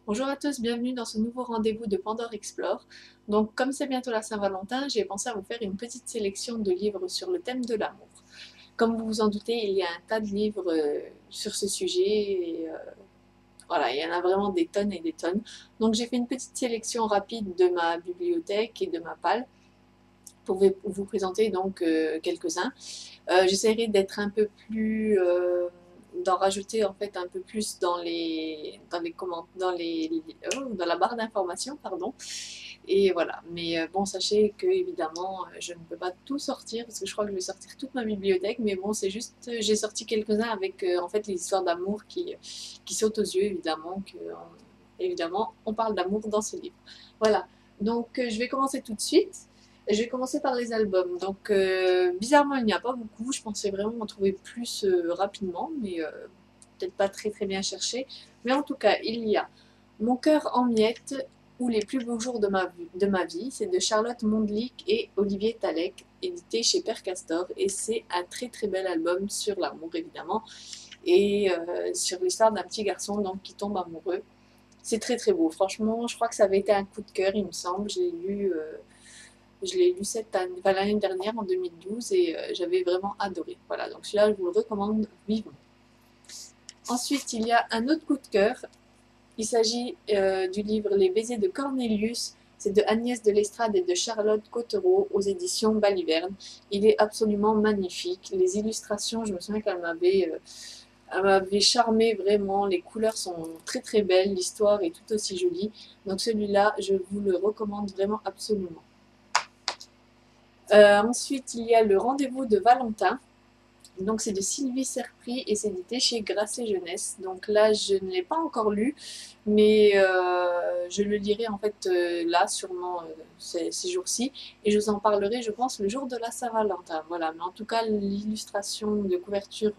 Bonjour à tous, bienvenue dans ce nouveau rendez-vous de Pandore Explore. Donc, comme c'est bientôt la Saint-Valentin, j'ai pensé à vous faire une petite sélection de livres sur le thème de l'amour. Comme vous vous en doutez, il y a un tas de livres sur ce sujet et voilà, il y en a vraiment des tonnes et des tonnes. Donc, j'ai fait une petite sélection rapide de ma bibliothèque et de ma palle pour vous présenter donc quelques-uns. J'essaierai d'être un peu plus, d'en rajouter en fait un peu plus dans la barre d'information, pardon. Et voilà. Mais bon, sachez que évidemment, je ne peux pas tout sortir parce que je crois que je vais sortir toute ma bibliothèque. Mais bon, c'est juste, j'ai sorti quelques-uns avec en fait les histoires d'amour qui sautent aux yeux, évidemment. Évidemment, on parle d'amour dans ce livre. Voilà. Donc, je vais commencer tout de suite. Je vais commencer par les albums. Donc, bizarrement, il n'y a pas beaucoup. Je pensais vraiment en trouver plus rapidement, mais peut-être pas très très bien cherché. Mais en tout cas, il y a Mon cœur en miettes ou Les plus beaux jours de ma vie. C'est de Charlotte Mondlik et Olivier Talek, édité chez Père Castor. Et c'est un très très bel album sur l'amour, évidemment, et sur l'histoire d'un petit garçon donc, qui tombe amoureux. C'est très très beau. Franchement, je crois que ça avait été un coup de cœur, il me semble. Je l'ai lu l'année dernière, en 2012, et j'avais vraiment adoré. Voilà, donc celui-là, je vous le recommande vivement. Ensuite, il y a un autre coup de cœur. Il s'agit du livre Les baisers de Cornelius. C'est de Agnès de Lestrade et de Charlotte Cottereau aux éditions Baliverne. Il est absolument magnifique. Les illustrations, je me souviens elle m'avait charmé vraiment. Les couleurs sont très très belles. L'histoire est tout aussi jolie. Donc celui-là, je vous le recommande vraiment absolument. Ensuite, il y a Le rendez-vous de Valentin. Donc c'est de Sylvie Serpry et c'est édité chez Grasset Jeunesse. Donc là, je ne l'ai pas encore lu, mais je le lirai en fait là, sûrement ces jours-ci. Et je vous en parlerai, je pense, le jour de la Saint-Valentin. Voilà, mais en tout cas, l'illustration de couverture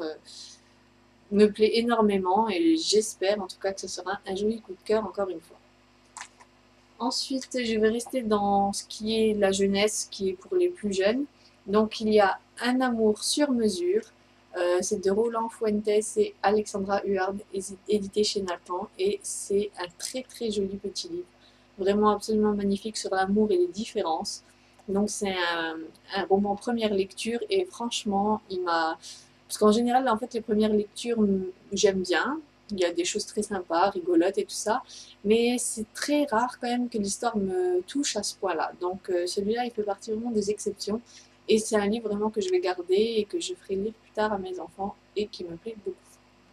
me plaît énormément et j'espère en tout cas que ce sera un joli coup de cœur encore une fois. Ensuite, je vais rester dans ce qui est la jeunesse, qui est pour les plus jeunes. Donc, il y a Un amour sur mesure. C'est de Roland Fuentes et Alexandra Huard, édité chez Nathan. Et c'est un très très joli petit livre. Vraiment absolument magnifique sur l'amour et les différences. Donc, c'est un roman première lecture. Et franchement, il m'a... Parce qu'en général, en fait, les premières lectures, j'aime bien. Il y a des choses très sympas, rigolotes et tout ça. Mais c'est très rare quand même que l'histoire me touche à ce point-là. Donc celui-là, il fait partie vraiment des exceptions. Et c'est un livre vraiment que je vais garder et que je ferai lire plus tard à mes enfants et qui me plaît beaucoup.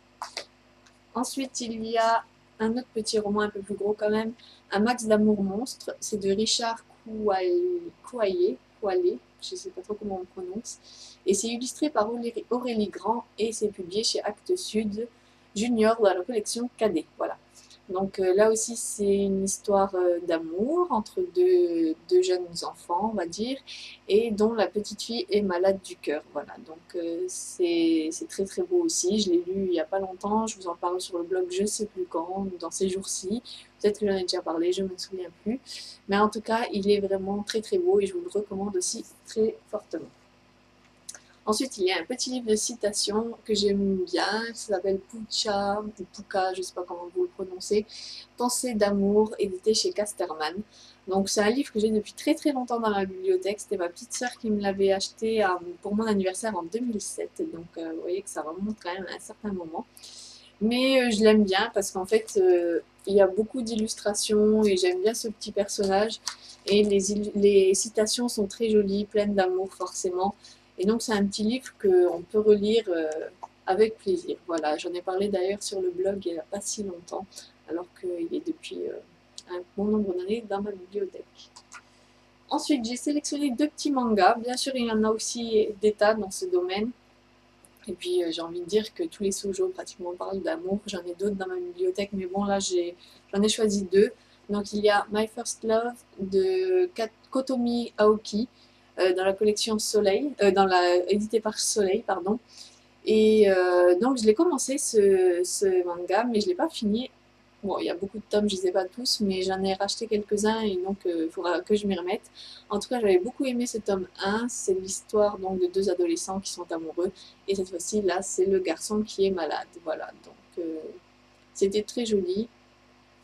Ensuite, il y a un autre petit roman un peu plus gros quand même, Un max d'amour monstre. C'est de Richard Koualé, je ne sais pas trop comment on prononce. Et c'est illustré par Aurélie Grand et c'est publié chez Actes Sud Junior dans la collection Cadet. Voilà. Donc là aussi, c'est une histoire d'amour entre deux jeunes enfants, on va dire, et dont la petite fille est malade du cœur. Voilà, donc c'est très très beau aussi. Je l'ai lu il n'y a pas longtemps, je vous en parle sur le blog je ne sais plus quand, dans ces jours-ci. Peut-être que j'en ai déjà parlé, je ne me souviens plus. Mais en tout cas, il est vraiment très très beau et je vous le recommande aussi très fortement. Ensuite, il y a un petit livre de citations que j'aime bien, ça s'appelle Pucha, ou Puka, je ne sais pas comment vous le prononcez, Pensée d'amour, édité chez Casterman. Donc c'est un livre que j'ai depuis très très longtemps dans ma bibliothèque, c'était ma petite sœur qui me l'avait acheté pour mon anniversaire en 2007, donc vous voyez que ça remonte quand même à un certain moment. Mais je l'aime bien parce qu'en fait, il y a beaucoup d'illustrations et j'aime bien ce petit personnage. Et les citations sont très jolies, pleines d'amour forcément. Et donc c'est un petit livre qu'on peut relire avec plaisir. Voilà, j'en ai parlé d'ailleurs sur le blog il n'y a pas si longtemps, alors qu'il est depuis un bon nombre d'années dans ma bibliothèque. Ensuite, j'ai sélectionné deux petits mangas. Bien sûr, il y en a aussi des tas dans ce domaine. Et puis j'ai envie de dire que tous les shoujo pratiquement parlent d'amour. J'en ai d'autres dans ma bibliothèque, mais bon là j'en ai choisi deux. Donc il y a My First Love de Kotomi Aoki dans la collection Soleil, édité par Soleil, pardon. Et donc je l'ai commencé ce manga, mais je ne l'ai pas fini. Bon, il y a beaucoup de tomes, je ne les ai pas tous, mais j'en ai racheté quelques-uns et donc il faudra que je m'y remette. En tout cas, j'avais beaucoup aimé ce tome 1. C'est l'histoire donc de deux adolescents qui sont amoureux. Et cette fois-ci, là, c'est le garçon qui est malade. Voilà, donc c'était très joli.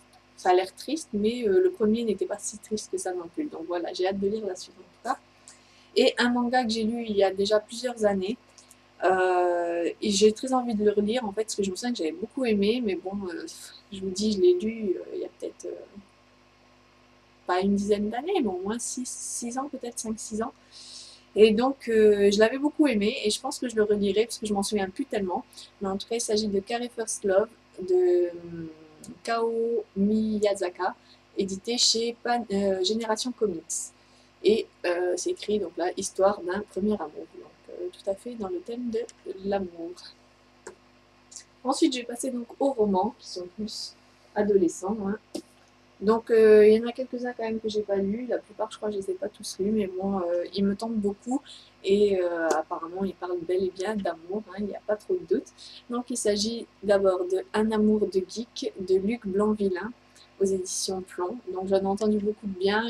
ça a l'air triste, mais le premier n'était pas si triste que ça non plus. Donc voilà, j'ai hâte de lire la suite en tout cas. Et un manga que j'ai lu il y a déjà plusieurs années, et j'ai très envie de le relire en fait, parce que je me souviens que j'avais beaucoup aimé, mais bon, je vous dis, je l'ai lu il y a peut-être pas une dizaine d'années, mais au moins 6 ans, peut-être 5-6 ans. Et donc, je l'avais beaucoup aimé, et je pense que je le relirai, parce que je m'en souviens plus tellement. Mais en tout cas, il s'agit de Carrie First Love, de Kao Miyazaka, édité chez Génération Comics. Et c'est écrit, donc là, histoire d'un premier amour. Donc, tout à fait dans le thème de l'amour. Ensuite, je vais passer donc aux romans, qui sont plus adolescents. Hein. Donc, il y en a quelques-uns quand même que j'ai pas lus. La plupart, je crois, je les ai pas tous lus, mais bon, ils me tentent beaucoup. Et apparemment, ils parlent bel et bien d'amour, hein, il n'y a pas trop de doute. Donc, il s'agit d'abord de Un amour de geek de Luc Blanc-Villain aux éditions Plomb. Donc, j'en ai entendu beaucoup de bien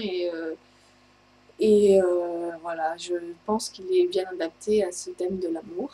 et voilà, je pense qu'il est bien adapté à ce thème de l'amour.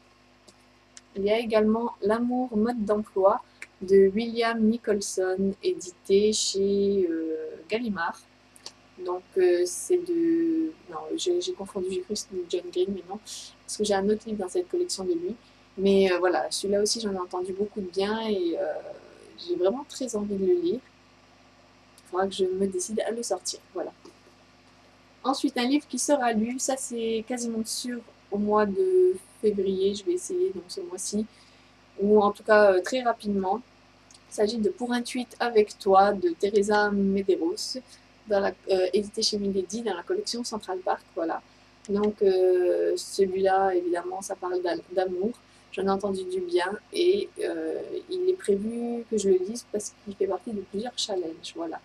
Il y a également L'amour mode d'emploi de William Nicholson, édité chez Gallimard. Donc c'est de... Non, j'ai confondu, j'ai cru que c'était de John Green, mais non, parce que j'ai un autre livre dans cette collection de lui. Mais voilà, celui-là aussi j'en ai entendu beaucoup de bien et j'ai vraiment très envie de le lire. Il faudra que je me décide à le sortir, voilà. Ensuite, un livre qui sera lu, ça c'est quasiment sûr au mois de février, je vais essayer donc ce mois-ci, ou en tout cas très rapidement. Il s'agit de Pour un tweet avec toi de Teresa Medeiros, édité chez Milady dans la collection Central Park. Voilà. Donc celui-là, évidemment, ça parle d'amour. J'en ai entendu du bien et il est prévu que je le lise parce qu'il fait partie de plusieurs challenges. Voilà.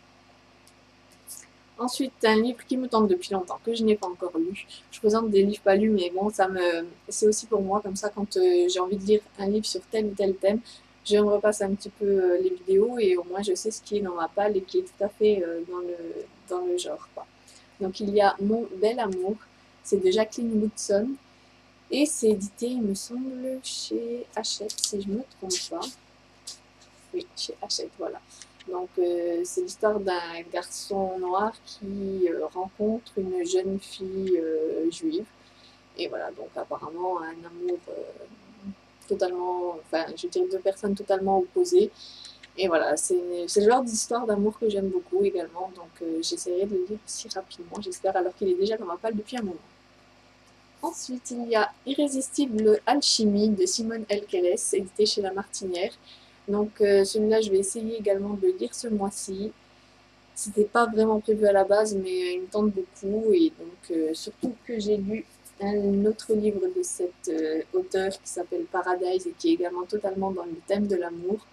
Ensuite, un livre qui me tente depuis longtemps, que je n'ai pas encore lu. Je présente des livres pas lus, mais bon, c'est aussi pour moi, comme ça, quand j'ai envie de lire un livre sur tel ou tel thème, je me repasse un petit peu les vidéos et au moins je sais ce qui est dans ma palle et qui est tout à fait dans le genre. Quoi. Donc il y a Mon bel amour, c'est de Jacqueline Woodson et c'est édité, il me semble, chez Hachette, si je ne me trompe pas. Oui, chez Hachette, voilà. Donc c'est l'histoire d'un garçon noir qui rencontre une jeune fille juive. Et voilà, donc apparemment un amour totalement, enfin je dirais deux personnes totalement opposées. Et voilà, c'est le genre d'histoire d'amour que j'aime beaucoup également. Donc j'essaierai de le lire aussi rapidement, j'espère, alors qu'il est déjà dans ma palle depuis un moment. Ensuite, il y a Irrésistible Alchimie de Simone L. Kelles, édité chez La Martinière. Donc celui-là, je vais essayer également de le lire ce mois-ci. C'était pas vraiment prévu à la base, mais il me tente beaucoup. Et donc surtout que j'ai lu un autre livre de cet auteur qui s'appelle Paradise et qui est également totalement dans le thème de l'amour.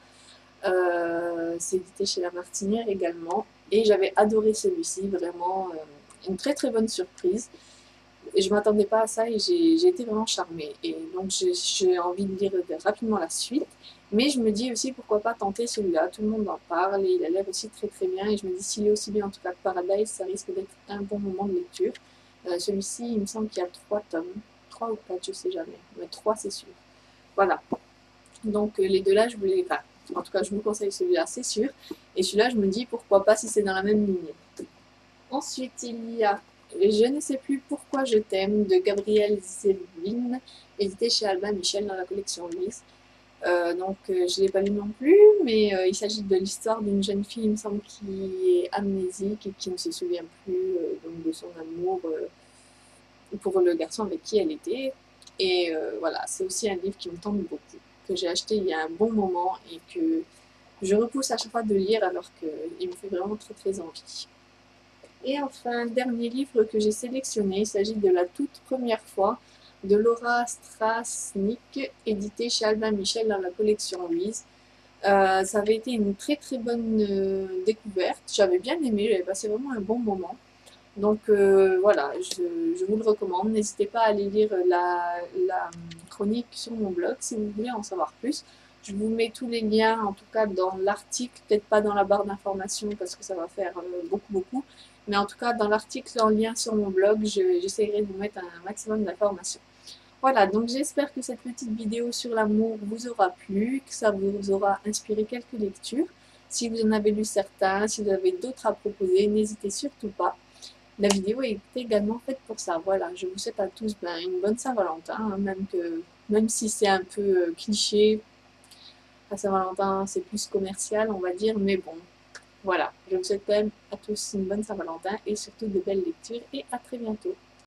C'est édité chez La Martinière également. Et j'avais adoré celui-ci, vraiment une très très bonne surprise. Et je ne m'attendais pas à ça et j'ai été vraiment charmée. Et donc j'ai envie de lire rapidement la suite. Mais je me dis aussi pourquoi pas tenter celui-là. Tout le monde en parle et il a l'air aussi très très bien. Et je me dis s'il est aussi bien en tout cas que Paradise, ça risque d'être un bon moment de lecture. Celui-ci, il me semble qu'il y a 3 tomes. 3 ou 4, je sais jamais. Mais 3 c'est sûr. Voilà. Donc les deux là, je voulais... Enfin, en tout cas, je vous conseille celui-là, c'est sûr. Et celui-là, je me dis pourquoi pas si c'est dans la même lignée. Ensuite, il y a Je ne sais plus pourquoi je t'aime de Gabrielle Zevin, édité chez Albin Michel dans la collection Louise. Donc je ne l'ai pas lu non plus, mais il s'agit de l'histoire d'une jeune fille, il me semble, qui est amnésique et qui ne se souvient plus donc de son amour pour le garçon avec qui elle était. Et voilà, c'est aussi un livre qui me tente beaucoup, que j'ai acheté il y a un bon moment et que je repousse à chaque fois de lire alors qu'il me fait vraiment très très envie. Et enfin, dernier livre que j'ai sélectionné, il s'agit de La toute première fois de Laura Strasnick, édité chez Albin Michel dans la collection Louise. Ça avait été une très très bonne découverte, j'avais bien aimé, j'avais passé vraiment un bon moment. Donc voilà, je vous le recommande, n'hésitez pas à aller lire la chronique sur mon blog si vous voulez en savoir plus. Je vous mets tous les liens, en tout cas dans l'article, peut-être pas dans la barre d'information parce que ça va faire beaucoup. Mais en tout cas, dans l'article en lien sur mon blog, j'essaierai de vous mettre un maximum d'informations. Voilà, donc j'espère que cette petite vidéo sur l'amour vous aura plu, que ça vous aura inspiré quelques lectures. Si vous en avez lu certains, si vous avez d'autres à proposer, n'hésitez surtout pas. La vidéo est également faite pour ça. Voilà, je vous souhaite à tous une bonne Saint-Valentin, hein, même si c'est un peu cliché, la Saint-Valentin c'est plus commercial on va dire, mais bon, voilà. Je vous souhaite quand même à tous une bonne Saint-Valentin et surtout de belles lectures et à très bientôt.